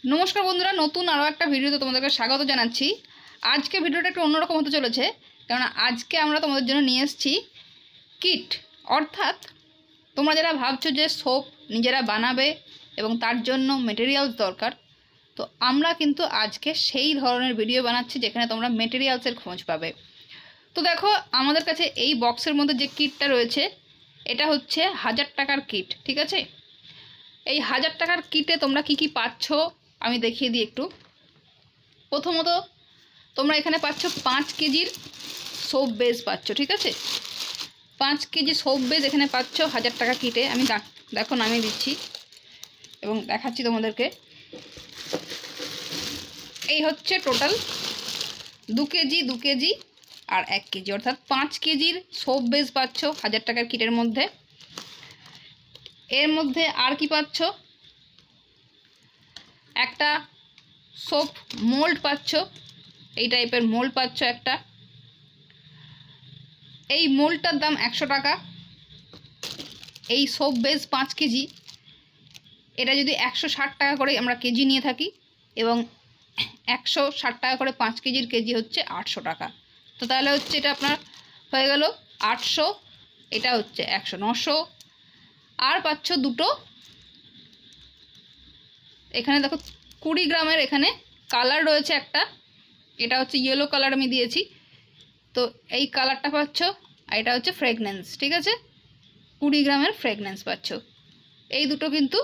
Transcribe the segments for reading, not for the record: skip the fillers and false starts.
নমস্কার বন্ধুরা, নতুন আরও একটা ভিডিওতে তোমাদেরকে স্বাগত জানাচ্ছি। আজকে ভিডিওটা একটু অন্যরকম হতে চলেছে, কারণ আজকে আমরা তোমাদের জন্য নিয়ে এসেছি কিট। অর্থাৎ তোমরা যারা ভাবছো যে সোপ নিজেরা বানাবে এবং তার জন্য মেটেরিয়ালস দরকার, তো আমরা কিন্তু আজকে সেই ধরনের ভিডিও বানাচ্ছি যেখানে তোমরা মেটেরিয়ালসের খোঁজ পাবে। তো দেখো, আমাদের কাছে এই বক্সের মধ্যে যে কিটটা রয়েছে এটা হচ্ছে 1000 টাকার কিট, ঠিক আছে। এই 1000 টাকার কিটে তোমরা কি কি পাচ্ছ আমি দেখিয়ে দিই একটু। প্রথমত তোমরা এখানে পাচ্ছ 5 কেজির সোপ বেস পাচ্ছ, ঠিক আছে। 5 কেজি সোপ বেস এখানে পাচ্ছ 1000 টাকা কিটে। আমি দেখো নামিয়ে দিচ্ছি এবং দেখাচ্ছি তোমাদেরকে। এই হচ্ছে টোটাল 2 কেজি 2 কেজি আর 1 কেজি, অর্থাৎ 5 কেজির সোপ বেস পাচ্ছ 1000 টাকার কিটের মধ্যে। এর মধ্যে আর কি পাচ্ছ, একটা সোপ মোল্ড পাচ্ছ, এই টাইপের মোল্ড পাচ্ছ একটা। এই মোল্ডটার দাম 100 টাকা। এই সোপ বেস 5 কেজি, এটা যদি 160 টাকা করে আমরা কেজি নিয়ে থাকি এবং 160 টাকা করে 5 কেজির কেজি হচ্ছে 800 টাকা। তো তাহলে হচ্ছে এটা আপনার হয়ে গেল 800, এটা হচ্ছে 100, 900। আর পাচ্ছ দুটো, এখানে দেখো 20 গ্রামের এখানে কালার রয়েছে একটা, এটা হচ্ছে ইয়েলো কালার আমি দিয়েছি, তো এই কালারটা পাচ্ছ। আর এটা হচ্ছে ফ্রেগনেন্স, ঠিক আছে। 20 গ্রামের ফ্রেগনেন্স পাচ্ছ। এই দুটো কিন্তু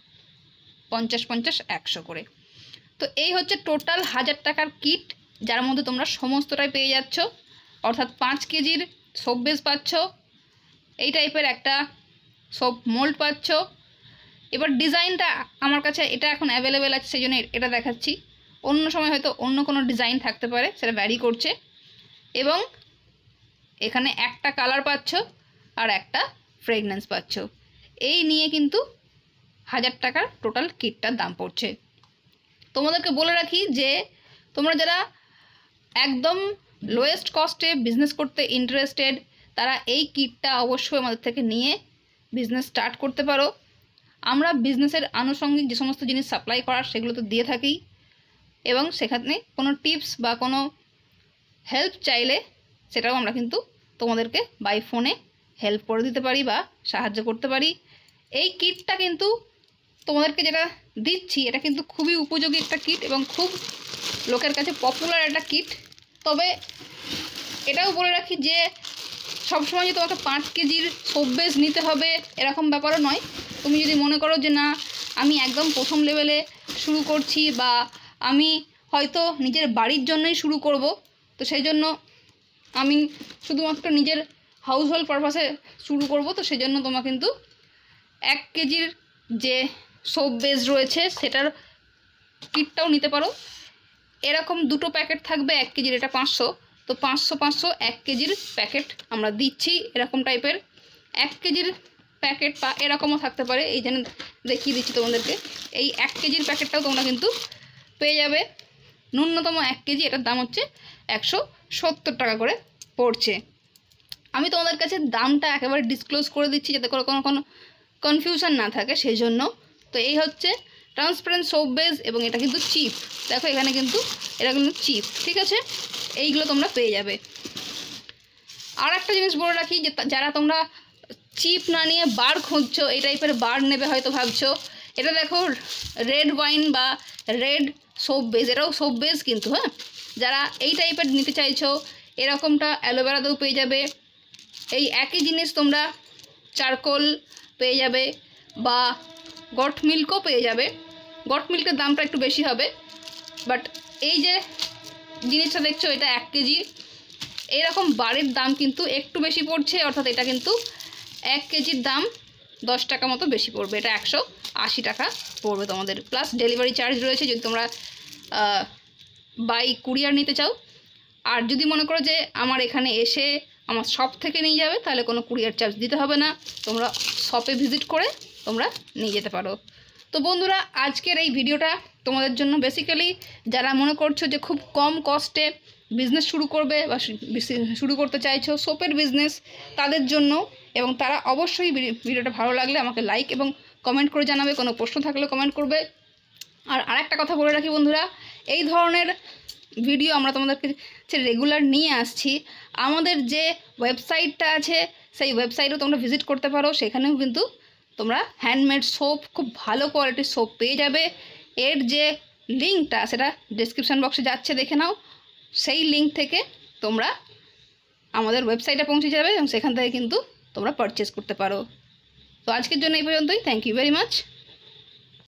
50-50 100 করে। তো এই হচ্ছে টোটাল 1000 টাকার কিট, যার মধ্যে তোমরা সমস্তটাই পেয়ে যাচ্ছ। অর্থাৎ 5 কেজির সোপ বেস পাচ্ছ, এই টাইপের একটা সোপ মোল্ড পাচ্ছ। এবার ডিজাইনটা আমার কাছে এটা এখন অ্যাভেলেবেল আছে, সেই জন্য এটা দেখাচ্ছি। অন্য সময় হয়তো অন্য কোনো ডিজাইন থাকতে পারে, সেটা ভ্যারি করছে। এবং এখানে একটা কালার পাচ্ছ আর একটা ফ্রেগনেন্স পাচ্ছ। এই নিয়ে কিন্তু 1000 টাকার টোটাল কিটটার দাম পড়ছে। তোমাদেরকে বলে রাখি যে তোমরা যারা একদম লোয়েস্ট কস্টে বিজনেস করতে ইন্টারেস্টেড, তারা এই কিটটা অবশ্যই আমাদের থেকে নিয়ে বিজনেস স্টার্ট করতে পারো। আমরা বিজনেসের আনুষঙ্গিক যে সমস্ত জিনিস সাপ্লাই করার সেগুলো তো দিয়ে থাকি, এবং সেখানে কোনো টিপস বা কোনো হেল্প চাইলে সেটাও আমরা কিন্তু তোমাদেরকে বাই ফোনে হেল্প করে দিতে পারি বা সাহায্য করতে পারি। এই কিটটা কিন্তু তোমাদেরকে যেটা দিচ্ছি এটা কিন্তু খুবই উপযোগী একটা কিট এবং খুব লোকের কাছে পপুলার একটা কিট। তবে এটাও বলে রাখি যে সবসময় যে তোমাকে 5 কেজির সোপ বেস নিতে হবে এরকম ব্যাপারও নয়। তুমি যদি মনে করো যে না, আমি একদম প্রথম লেভেলে শুরু করছি বা আমি হয়তো নিজের বাড়ির জন্যই শুরু করব, তো সেই জন্য আমি শুধুমাত্র নিজের হাউস হোল্ড পারপাসে শুরু করব, তো সেই জন্য তোমরা কিন্তু 1 কেজির যে সোপ বেস রয়েছে সেটার কিটটাও নিতে পারো। এরকম দুটো প্যাকেট থাকবে 1 কেজির, এটা 500, তো 500 1 কেজির প্যাকেট আমরা দিচ্ছি। এরকম টাইপের 1 কেজির প্যাকেট বা এরকমও থাকতে পারে, এই জন্য দেখিয়ে দিচ্ছি তোমাদেরকে। এই 1 কেজির প্যাকেটটাও তোমরা কিন্তু পেয়ে যাবে। ন্যূনতম 1 কেজি, এটার দাম হচ্ছে 170 টাকা করে পড়ছে। আমি তোমাদের কাছে দামটা একেবারে ডিসক্লোজ করে দিচ্ছি যাতে করে কোনো কনফিউশন না থাকে, সেই জন্য। তো এই হচ্ছে ট্রান্সপারেন্ট সোপ বেস এবং এটা কিন্তু চিপ। দেখো এখানে কিন্তু এটা কিন্তু চিপ, ঠিক আছে। এইগুলো তোমরা পেয়ে যাবে। আর একটা জিনিস বলে রাখি যে যারা তোমরা চিপ না নিয়ে বার খুঁজছো, এই টাইপের বার নেবে হয়তো ভাবছো, এটা দেখো রেড ওয়াইন বা রেড সোপ বেস, এটাও সোপ বেস কিন্তু। হ্যাঁ, যারা এই টাইপের নিতে চাইছো এরকমটা অ্যালোভেরাতেও পেয়ে যাবে। এই একই জিনিস তোমরা চারকোল পেয়ে যাবে বা গট মিল্কও পেয়ে যাবে। গট মিল্কের দামটা একটু বেশি হবে, বাট এই যে জিনিসটা দেখছো এটা 1 কেজি, এইরকম বারের দাম কিন্তু একটু বেশি পড়ছে। অর্থাৎ এটা কিন্তু 1 কেজির দাম 10 টাকা মতো বেশি পড়বে, এটা 180 টাকা পড়বে তোমাদের, প্লাস ডেলিভারি চার্জ রয়েছে যদি তোমরা বাই কুরিয়ার নিতে চাও। আর যদি মনে করো যে আমার এখানে এসে আমার শপ থেকে নিয়ে যাবে, তাহলে কোনো কুরিয়ার চার্জ দিতে হবে না, তোমরা শপে ভিজিট করে তোমরা নিয়ে যেতে পারো। তো বন্ধুরা, আজকের এই ভিডিওটা তোমাদের জন্য বেসিক্যালি যারা মনে করছো যে খুব কম কস্টে বিজনেস শুরু করবে বা শুরু করতে চাইছো সোপের বিজনেস, তাদের জন্য। এবং তারা অবশ্যই ভিডিওটা ভালো লাগলে আমাকে লাইক এবং কমেন্ট করে জানাবে, কোনো প্রশ্ন থাকলে কমেন্ট করবে। আর আরেকটা কথা বলে রাখি বন্ধুরা, এই ধরনের ভিডিও আমরা তোমাদেরকে রেগুলার নিয়ে আসছি। আমাদের যে ওয়েবসাইটটা আছে সেই ওয়েবসাইটেও তোমরা ভিজিট করতে পারো, সেখানেও কিন্তু তোমরা হ্যান্ডমেড সোপ, খুব ভালো কোয়ালিটির সোপ পেয়ে যাবে। এর যে লিঙ্কটা সেটা ডেসক্রিপশান বক্সে যাচ্ছে, দেখে নাও। সেই লিঙ্ক থেকে তোমরা আমাদের ওয়েবসাইটে পৌঁছে যাবে এবং সেখান থেকে কিন্তু তোমরা পারচেস করতে পারো। তো আজকের জন্য এই পর্যন্তই। Thank you very much.